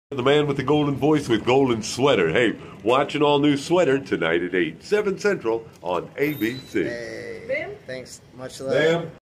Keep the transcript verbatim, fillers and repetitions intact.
The man with the golden voice with golden sweater. Hey, watch an all-new Sweater tonight at eight, seven Central on A B C. Hey, Bam. thanks. Much love. Bam.